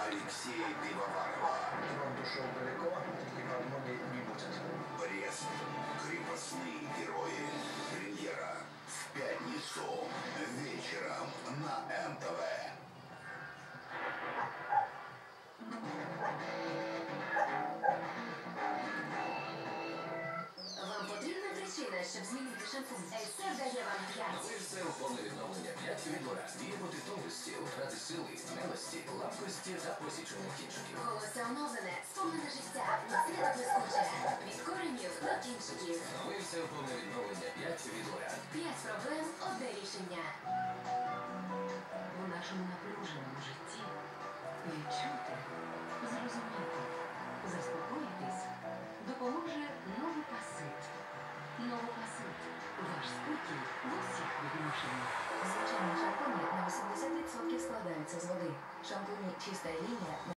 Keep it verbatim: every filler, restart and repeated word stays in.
Алексея Пивоварова. Он дошел далеко, и подмоги не будет. Брест. Крепостные герои. Премьера в пятницу вечером на эн тэ вэ. Вам потрібна причина, щоб змінити шампунь? Естер дає вам п'ять. Новий сил повне відновлення п'ять від Лора. Діє проти тонкості, втрати сили, смелості, ламкості та посічених кінчиків. Волосся оновлене, сповнене життя, міцне та блискуче. Від коренів до кінчиків. Новий сил повне відновлення п'ять від Лора. П'ять проблем, одне рішення. У нашому напруженому житті відчути, зрозуміти, заспокоїтись допоможе Новопасит. Новопасит. Ваш спокій в усіх відношеннях. Звичайні шампуні на вісімдесят відсотків складаються з води. Шампуні «Чиста лінія»